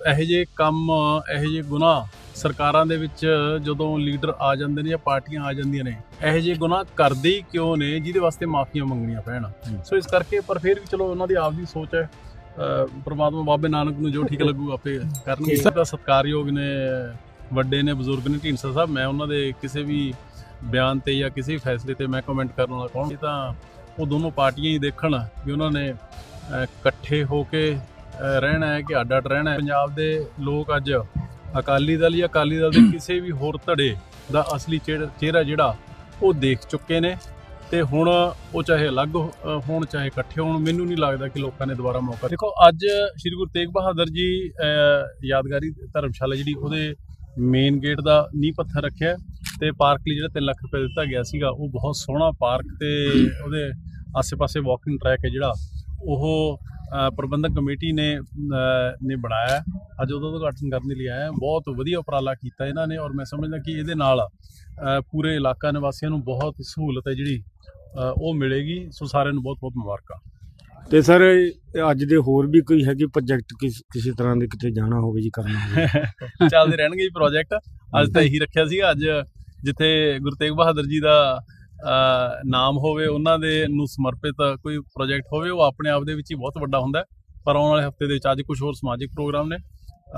ਇਹੋ ਜਿਹੇ ਕੰਮ ਇਹੋ ਜਿਹੇ ਗੁਨਾਹ ਸਰਕਾਰਾਂ ਦੇ ਵਿੱਚ ਜਦੋਂ ਲੀਡਰ ਆ ਜਾਂਦੇ ਨੇ ਜਾਂ ਪਾਰਟੀਆਂ ਆ ਜਾਂਦੀਆਂ ਨੇ, ਇਹੋ ਜਿਹੇ ਗੁਨਾਹ ਕਰਦੇ ਹੀ ਕਿਉਂ ਨੇ ਜਿਹਦੇ ਵਾਸਤੇ ਮਾਫੀਆਂ ਮੰਗਣੀਆਂ ਪੈਣ। ਸੋ ਇਸ ਕਰਕੇ ਪਰ ਫਿਰ ਵੀ ਚਲੋ ਉਹਨਾਂ ਦੀ ਆਪਦੀ ਸੋਚ ਹੈ, ਪ੍ਰਮਾਤਮਾ ਬਾਬੇ ਨਾਨਕ ਨੂੰ ਜੋ ਠੀਕ ਲੱਗੂ ਆਪੇ ਕਰਨਗੇ। ਤਾਂ ਸਤਿਕਾਰਯੋਗ ਨੇ, ਵੱਡੇ ਨੇ, ਬਜ਼ੁਰਗ ਨੇ ਢੀਂਡਸਾ ਸਾਹਿਬ, ਮੈਂ ਉਹਨਾਂ ਦੇ ਕਿਸੇ ਵੀ ਬਿਆਨ ਤੇ ਜਾਂ ਕਿਸੇ ਵੀ ਫੈਸਲੇ ਤੇ ਮੈਂ ਕਮੈਂਟ ਕਰਨ ਵਾਲਾ ਕੌਣ। ਇਹ ਤਾਂ ਉਹ ਦੋਨੋਂ ਪਾਰਟੀਆਂ ਹੀ ਦੇਖਣ ਵੀ ਉਹਨਾਂ ਨੇ ਇਕੱਠੇ ਹੋ ਕੇ ਰਹਿਣਾ ਹੈ ਕਿ ਅੱਡ-ਅੱਡ ਰਹਿਣਾ ਹੈ। ਪੰਜਾਬ ਦੇ ਲੋਕ ਅੱਜ ਅਕਾਲੀ ਦਲ ਜਾਂ ਅਕਾਲੀ ਦਲ ਦੇ ਕਿਸੇ ਵੀ ਹੋਰ ਧੜੇ ਦਾ ਅਸਲੀ ਚਿਹਰਾ ਜਿਹੜਾ ਉਹ ਦੇਖ ਚੁੱਕੇ ਨੇ ਤੇ ਹੁਣ ਉਹ ਚਾਹੇ ਅਲੱਗ ਹੋਣ ਚਾਹੇ ਇਕੱਠੇ ਹੋਣ, ਮੈਨੂੰ ਨਹੀਂ ਲੱਗਦਾ ਕਿ ਲੋਕਾਂ ਨੇ ਦੁਬਾਰਾ ਮੌਕਾ। ਦੇਖੋ ਅੱਜ ਸ਼੍ਰੀ ਗੁਰੂ ਤੇਗ ਬਹਾਦਰ ਜੀ ਯਾਦਗਾਰੀ ਧਰਮਸ਼ਾਲਾ ਜਿਹੜੀ ਉਹਦੇ ਮੇਨ ਗੇਟ ਦਾ ਨੀਂਹ ਪੱਥਰ ਰੱਖਿਆ ਤੇ ਪਾਰਕ ਲਈ ਜਿਹੜਾ 3 ਲੱਖ ਰੁਪਏ ਦਿੱਤਾ ਗਿਆ ਸੀਗਾ, ਉਹ ਬਹੁਤ ਸੋਹਣਾ ਪਾਰਕ ਤੇ ਉਹਦੇ ਆਸੇ-ਪਾਸੇ ਵਾਕਿੰਗ ਟਰੈਕ ਹੈ ਜਿਹੜਾ ਉਹ ਪ੍ਰਬੰਧਕ ਕਮੇਟੀ ਨੇ ਬਣਾਇਆ। ਅੱਜ ਉਹਦਾ ਉਦਘਾਟਨ ਕਰਨ ਲਈ ਆਇਆ। ਬਹੁਤ ਵਧੀਆ ਉਪਰਾਲਾ ਕੀਤਾ ਇਹਨਾਂ ਨੇ ਔਰ ਮੈਂ ਸਮਝਦਾ ਕਿ ਇਹਦੇ ਨਾਲ ਪੂਰੇ ਇਲਾਕਾ ਨਿਵਾਸੀਆਂ ਨੂੰ ਬਹੁਤ ਸਹੂਲਤ ਹੈ ਜਿਹੜੀ ਉਹ ਮਿਲੇਗੀ। ਸੋ ਸਾਰਿਆਂ ਨੂੰ ਬਹੁਤ ਬਹੁਤ ਮੁਬਾਰਕਾਂ। ਤੇ ਸਰ ਅੱਜ ਦੇ ਹੋਰ ਵੀ ਕੋਈ ਹੈਗੇ ਪ੍ਰੋਜੈਕਟ ਕਿਸੇ ਤਰ੍ਹਾਂ ਦੇ ਕਿਤੇ ਜਾਣਾ ਹੋਵੇ ਜੀ, ਕਰਨਾ ਹੋਵੇ? ਚੱਲਦੇ ਰਹਿਣਗੇ ਜੀ ਪ੍ਰੋਜੈਕਟ। ਅੱਜ ਤਾਂ ਇਹੀ ਰੱਖਿਆ ਸੀਗਾ, ਅੱਜ ਜਿੱਥੇ ਗੁਰੂ ਤੇਗ ਬਹਾਦਰ ਜੀ ਦਾ ਨਾਮ ਹੋਵੇ, ਉਹਨਾਂ ਦੇ ਨੂੰ ਸਮਰਪਿਤ ਕੋਈ ਪ੍ਰੋਜੈਕਟ ਹੋਵੇ, ਉਹ ਆਪਣੇ ਆਪ ਦੇ ਵਿੱਚ ਹੀ ਬਹੁਤ ਵੱਡਾ ਹੁੰਦਾ। ਪਰ ਆਉਣ ਵਾਲੇ ਹਫਤੇ ਦੇ ਵਿੱਚ ਅੱਜ ਕੁਝ ਹੋਰ ਸਮਾਜਿਕ ਪ੍ਰੋਗਰਾਮ ਨੇ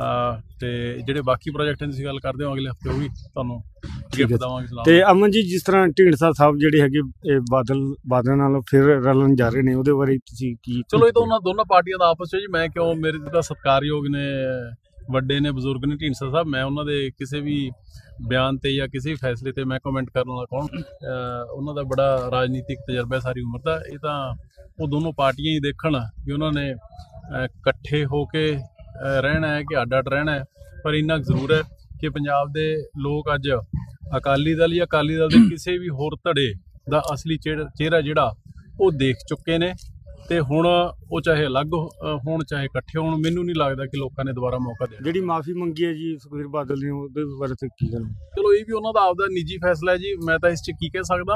ਤੇ ਜਿਹੜੇ ਬਾਕੀ ਪ੍ਰੋਜੈਕਟਾਂ ਦੀ ਤੁਸੀਂ ਗੱਲ ਕਰਦੇ ਹੋ ਅਗਲੇ ਹਫਤੇ ਉਹ ਵੀ ਤੁਹਾਨੂੰ ਗਿਫਟ ਦੇਵਾਂਗੇ। ਤੇ ਅਮਨ ਜੀ, ਜਿਸ ਤਰ੍ਹਾਂ ਢੀਂਡਸਾ ਸਾਹਿਬ ਜਿਹੜੇ ਹੈਗੇ ਇਹ ਬਾਦਲ ਨਾਲ ਫਿਰ ਰਲਣ ਜਾ ਰਹੇ ਨੇ, ਉਹਦੇ ਬਾਰੇ ਤੁਸੀਂ ਕੀ? ਚਲੋ ਇਹ ਤਾਂ ਉਹਨਾਂ ਦੋਨਾਂ ਪਾਰਟੀਆਂ ਦਾ ਆਪਸ ਵਿੱਚ ਜੀ, ਮੈਂ ਕਿਉਂ, ਮੇਰੇ ਤਾਂ ਸਤਿਕਾਰਯੋਗ ਨੇ, ਵੱਡੇ ਨੇ, ਬਜ਼ੁਰਗ ਨੇ ਢੀਂਡਸਾ ਸਾਹਿਬ, ਮੈਂ ਉਹਨਾਂ ਦੇ ਕਿਸੇ ਵੀ ਬਿਆਨ ਤੇ ਜਾਂ ਕਿਸੇ ਵੀ ਫੈਸਲੇ ਤੇ ਮੈਂ ਕਮੈਂਟ ਕਰਨ ਵਾਲਾ ਕੌਣ। ਉਹਨਾਂ ਦਾ ਬੜਾ ਰਾਜਨੀਤਿਕ ਤਜਰਬਾ ਸਾਰੀ ਉਮਰ ਦਾ। ਇਹ ਤਾਂ ਉਹ ਦੋਨੋਂ ਪਾਰਟੀਆਂ ਹੀ ਦੇਖਣ ਵੀ ਉਹਨਾਂ ਨੇ ਇਕੱਠੇ ਹੋ ਕੇ ਰਹਿਣਾ ਹੈ ਕਿ ਅੱਡ-ਅੱਡ ਰਹਿਣਾ ਹੈ। ਪਰ ਇੰਨਾ ਜ਼ਰੂਰ ਹੈ ਕਿ ਪੰਜਾਬ ਦੇ ਲੋਕ ਅੱਜ ਅਕਾਲੀ ਦਲ ਜਾਂ ਅਕਾਲੀ ਦਲ ਦੇ ਕਿਸੇ ਵੀ ਹੋਰ ਧੜੇ ਦਾ ਅਸਲੀ ਚਿਹਰਾ ਜਿਹੜਾ ਉਹ ਦੇਖ ਚੁੱਕੇ ਨੇ ਤੇ ਹੁਣ ਉਹ ਚਾਹੇ ਅਲੱਗ ਹੋਣ ਚਾਹੇ ਇਕੱਠੇ ਹੋਣ, ਮੈਨੂੰ ਨਹੀਂ ਲੱਗਦਾ ਕਿ ਲੋਕਾਂ ਨੇ ਦੁਬਾਰਾ ਮੌਕਾ ਦੇਣਾ। ਜਿਹੜੀ ਮਾਫੀ ਮੰਗੀ ਹੈ ਜੀ ਸੁਖਬੀਰ ਬਾਦਲ ਨੇ, ਉਹਦੇ ਬਾਰੇ ਤੇ ਕੀ ਗੱਲ? ਚਲੋ ਇਹ ਵੀ ਉਹਨਾਂ ਦਾ ਆਪਦਾ ਨਿੱਜੀ ਫੈਸਲਾ ਹੈ ਜੀ, ਮੈਂ ਤਾਂ ਇਸ 'ਚ ਕੀ ਕਹਿ ਸਕਦਾ।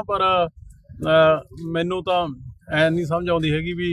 ਪਰ ਮੈਨੂੰ ਤਾਂ ਐ ਨਹੀਂ ਸਮਝ ਆਉਂਦੀ ਹੈਗੀ ਵੀ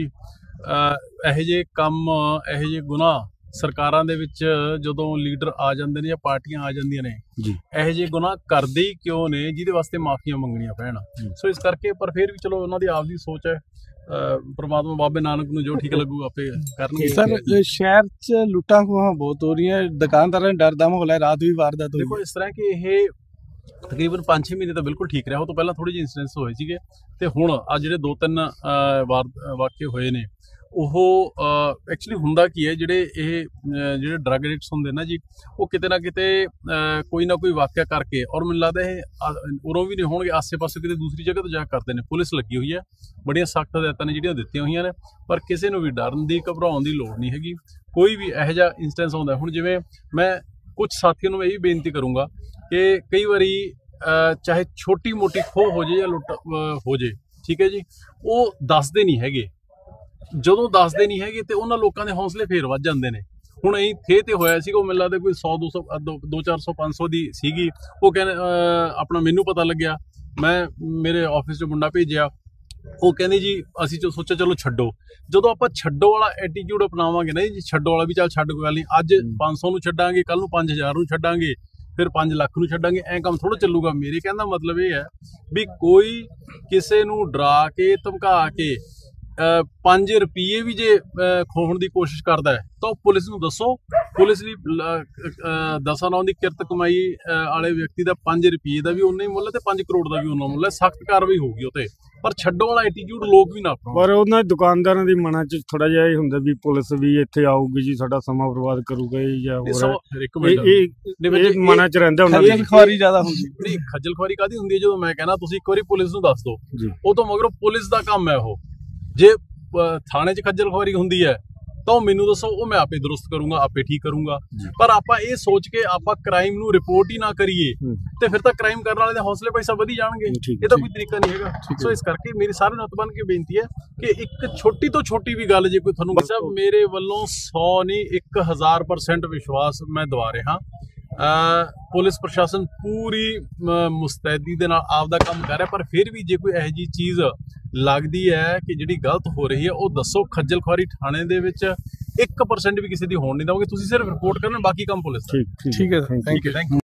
ਇਹੋ ਜਿਹੇ ਕੰਮ ਇਹੋ ਜਿਹੇ ਗੁਨਾਹ ਸਰਕਾਰਾਂ ਦੇ ਵਿੱਚ ਜਦੋਂ ਲੀਡਰ ਆ ਜਾਂਦੇ ਨੇ ਜਾਂ ਪਾਰਟੀਆਂ ਆ ਜਾਂਦੀਆਂ ਨੇ, ਇਹੋ ਜਿਹੇ ਗੁਨਾਹ ਕਰਦੇ ਹੀ ਕਿਉਂ ਨੇ ਜਿਹਦੇ ਵਾਸਤੇ ਮਾਫੀਆਂ ਮੰਗਣੀਆਂ ਪੈਣ। ਸੋ ਇਸ ਕਰਕੇ ਪਰ ਫਿਰ ਵੀ ਚਲੋ ਉਹਨਾਂ ਦੀ ਆਪਦੀ ਸੋਚ ਹੈ, ਪ੍ਰਮਾਤਮਾ ਬਾਬੇ ਨਾਨਕ ਨੂੰ ਜੋ ਠੀਕ ਲੱਗੂ ਆਪੇ ਕਰਨਗੇ। ਸਰ ਸ਼ਹਿਰ 'ਚ ਲੁੱਟਾਂ ਖੋਹਾਂ ਬਹੁਤ ਹੋ ਰਹੀਆਂ, ਦੁਕਾਨਦਾਰਾਂ ਨੂੰ ਡਰ ਦਾ ਮਾਹੌਲ ਹੈ, ਰਾਤ ਵੀ ਵਾਰਦਾਤ ਹੋਈ। ਦੇਖੋ ਇਸ ਤਰ੍ਹਾਂ ਕਿ ਇਹ ਤਕਰੀਬਨ 5-6 ਮਹੀਨੇ ਤਾਂ ਬਿਲਕੁਲ ਠੀਕ ਰਿਹਾ, ਉਹ ਤੋਂ ਪਹਿਲਾਂ ਥੋੜ੍ਹੇ ਜਿਹੇ ਇੰਸੀਡੈਂਟਸ ਹੋਏ ਸੀਗੇ ਤੇ ਹੁਣ ਆ ਜਿਹੜੇ 2-3 ਵਾਕਿਏ ਹੋਏ ਨੇ ਉਹ ਐਕਚੁਅਲੀ ਹੁੰਦਾ ਕੀ ਹੈ, ਜਿਹੜੇ ਡਰੱਗ ਐਡਿਕਟਸ ਹੁੰਦੇ ਨਾ ਜੀ, ਉਹ ਕਿਤੇ ਨਾ ਕਿਤੇ ਕੋਈ ਨਾ ਕੋਈ ਵਾਕਿਆ ਕਰਕੇ, ਔਰ ਮੈਨੂੰ ਲੱਗਦਾ ਇਹ ਉਰੋਂ ਵੀ ਨਹੀਂ ਹੋਣਗੇ, ਆਸੇ ਪਾਸੇ ਕਿਤੇ ਦੂਸਰੀ ਜਗ੍ਹਾ ਤੋਂ ਜਾ ਕਰਦੇ ਨੇ। ਪੁਲਿਸ ਲੱਗੀ ਹੋਈ ਹੈ, ਬੜੀਆਂ ਸਖਤ ਹਦਾਇਤਾਂ ਨੇ ਜਿਹੜੀਆਂ ਦਿੱਤੀਆਂ ਹੋਈਆਂ ਨੇ, ਪਰ ਕਿਸੇ ਨੂੰ ਵੀ ਡਰਨ ਦੀ ਘਬਰਾਉਣ ਦੀ ਲੋੜ ਨਹੀਂ ਹੈਗੀ। ਕੋਈ ਵੀ ਇਹੋ ਜਿਹਾ ਇੰਸਟੈਂਸ ਹੁੰਦਾ, ਹੁਣ ਜਿਵੇਂ ਮੈਂ ਕੁਝ ਸਾਥੀਆਂ ਨੂੰ ਮੈਂ ਇਹ ਵੀ ਬੇਨਤੀ ਕਰੂੰਗਾ ਕਿ ਕਈ ਵਾਰੀ ਚਾਹੇ ਛੋਟੀ ਮੋਟੀ ਖੋਹ ਹੋ ਜਾਏ ਜਾਂ ਲੁੱਟ ਹੋ ਜਾਏ, ਠੀਕ ਹੈ ਜੀ, ਉਹ ਦੱਸਦੇ ਨਹੀਂ ਹੈਗੇ। ਜਦੋਂ ਦੱਸਦੇ ਨਹੀਂ ਹੈਗੇ ਤੇ ਉਹਨਾਂ ਲੋਕਾਂ ਦੇ ਹੌਸਲੇ ਫੇਰ ਵੱਧ ਜਾਂਦੇ ਨੇ। ਹੁਣ ਅਸੀਂ ਥੇ ਤੇ ਹੋਇਆ ਸੀਗਾ, ਉਹ ਮੈਨੂੰ ਲੱਗਦਾ ਕੋਈ 100-200-400-500 ਦੀ ਸੀਗੀ। ਉਹ ਕਹਿੰਦੇ ਆਪਣਾ ਮੈਨੂੰ ਪਤਾ ਲੱਗਿਆ, ਮੈਂ ਮੇਰੇ ਆਫਿਸ 'ਚ ਮੁੰਡਾ ਭੇਜਿਆ, ਉਹ ਕਹਿੰਦੇ ਜੀ ਅਸੀਂ ਸੋਚਿਆ ਚਲੋ ਛੱਡੋ। ਜਦੋਂ ਆਪਾਂ ਛੱਡੋ ਵਾਲਾ ਐਟੀਟਿਊਡ ਅਪਣਾਵਾਂਗੇ ਨਾ ਜੀ, ਛੱਡੋ ਵਾਲਾ ਵੀ ਚੱਲ ਛੱਡ ਕੋਈ ਗੱਲ ਨਹੀਂ, ਅੱਜ 500 ਨੂੰ ਛੱਡਾਂਗੇ, ਕੱਲ ਨੂੰ 5000 ਨੂੰ ਛੱਡਾਂਗੇ, ਫਿਰ 5 ਲੱਖ ਨੂੰ ਛੱਡਾਂਗੇ, ਐਂ ਕੰਮ ਥੋੜ੍ਹਾ ਚੱਲੂਗਾ। ਮੇਰੇ ਕਹਿਣ ਦਾ ਮਤਲਬ ਇਹ ਹੈ ਵੀ ਕੋਈ ਕਿਸੇ ਨੂੰ ਡਰਾ ਕੇ ਧਮਕਾ ਕੇ 5 ਰੁਪਏ ਵੀ ਜੇ ਖੋਹਣ ਦੀ ਕੋਸ਼ਿਸ਼ ਕਰਦਾ ਹੈ ਤਾਂ ਪੁਲਿਸ ਨੂੰ ਦੱਸੋ। ਪੁਲਿਸ ਲਈ 10 ਦੀ ਕਿਰਤ ਕਮਾਈ ਵਾਲੇ ਵਿਅਕਤੀ ਦਾ 5 ਰੁਪਏ ਦਾ ਵੀ ਉਨਾ ਹੀ ਮੁੱਲ ਹੈ ਤੇ 5 ਕਰੋੜ ਦਾ ਵੀ ਉਨਾ ਮੁੱਲ ਹੈ। ਸਖਤ ਕਾਰਵਾਈ ਹੋਊਗੀ ਉੱਤੇ, ਪਰ ਛੱਡੋ ਵਾਲਾ ਐਟੀਟਿਊਡ ਲੋਕ ਵੀ ਨਾ ਅਪਣਾਉਣ। ਪਰ ਉਹਨਾਂ ਦੁਕਾਨਦਾਰਾਂ ਦੀ ਮਨਾਂ 'ਚ ਥੋੜਾ ਜਿਹਾ ਇਹ ਹੁੰਦਾ ਵੀ ਪੁਲਿਸ ਵੀ ਇੱਥੇ ਆਊਗੀ ਜੀ, ਸਾਡਾ ਸਮਾਂ ਬਰਬਾਦ ਕਰੂਗਾ ਜਾਂ ਹੋਰ ਇਹ ਮਨਾਂ 'ਚ ਰਹਿੰਦਾ ਉਹਨਾਂ ਦੀ। ਖੱਜਲ ਖੁਆਰੀ ਜ਼ਿਆਦਾ ਹੁੰਦੀ ਨਹੀਂ, ਖੱਜਲ ਖੁਆਰੀ ਕਾਹਦੀ ਹੁੰਦੀ ਹੈ? ਜਦੋਂ ਮੈਂ ਕਹਿੰਦਾ ਤੁਸੀਂ ਇੱਕ ਵਾਰੀ ਪੁਲਿਸ ਨੂੰ ਦੱਸ ਦਿਓ, ਉਹ ਤੋਂ ਮਗਰੋਂ ਪੁਲਿਸ ਦਾ ਕੰਮ ਹੈ ਉਹ। ਜੇ ਥਾਣੇ 'ਚ ਖੱਜਲ ਖੁਆਰੀ ਹੁੰਦੀ ਹੈ ਤਾਂ ਉਹ ਮੈਨੂੰ ਦੱਸੋ, ਉਹ ਮੈਂ ਆਪੇ ਦਰੁਸਤ ਕਰੂੰਗਾ, ਆਪੇ ਠੀਕ ਕਰੂੰਗਾ। ਪਰ ਆਪਾਂ ਇਹ ਸੋਚ ਕੇ ਆਪਾਂ ਕ੍ਰਾਈਮ ਨੂੰ ਰਿਪੋਰਟ ਹੀ ਨਾ ਕਰੀਏ ਤੇ ਫਿਰ ਤਾਂ ਕ੍ਰਾਈਮ ਕਰਨ ਵਾਲੇ ਦੇ ਹੌਸਲੇ ਪੈਸਾ ਵਧੀ ਜਾਣਗੇ। ਇਹ ਤਾਂ ਕੋਈ ਤਰੀਕਾ ਨਹੀਂ ਹੈਗਾ। ਸੋ ਇਸ ਕਰਕੇ ਮੇਰੀ ਸਾਰਿਆਂ ਨੂੰ ਹੱਥ ਬੰਨ੍ਹ ਕੇ ਬੇਨਤੀ ਹੈ ਕਿ ਇੱਕ ਛੋਟੀ ਤੋਂ ਛੋਟੀ ਵੀ ਗੱਲ ਜੇ ਕੋਈ ਤੁਹਾਨੂੰ ਸਾਹਿਬ, ਮੇਰੇ ਵੱਲੋਂ 100 ਨਹੀਂ 1000% ਵਿਸ਼ਵਾਸ ਮੈਂ ਦਵਾ ਰਿਹਾ। ਪੁਲਿਸ ਪ੍ਰਸ਼ਾਸਨ ਪੂਰੀ ਮੁਸਤੈਦੀ ਦੇ ਨਾਲ ਆਪਦਾ ਕੰਮ ਕਰ ਰਿਹਾ, ਪਰ ਫਿਰ ਵੀ ਜੇ ਕੋਈ ਇਹੋ ਜਿਹੀ ਚੀਜ਼ ਲੱਗਦੀ ਹੈ ਕਿ ਜਿਹੜੀ ਗਲਤ ਹੋ ਰਹੀ ਹੈ, ਉਹ ਦੱਸੋ। ਖੱਜਲ ਖੁਆਰੀ ਥਾਣੇ ਦੇ ਵਿੱਚ 1% ਵੀ ਕਿਸੇ ਦੀ ਹੋਣ ਨਹੀਂ ਦਵਾਂਗੇ। ਤੁਸੀਂ ਸਿਰਫ ਰਿਪੋਰਟ ਕਰਨਾ, ਬਾਕੀ ਕੰਮ ਪੁਲਿਸ ਦਾ। ਠੀਕ ਹੈ, ਥੈਂਕ ਯੂ।